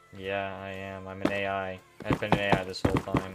Yeah, I am. I'm an AI. I've been an AI this whole time.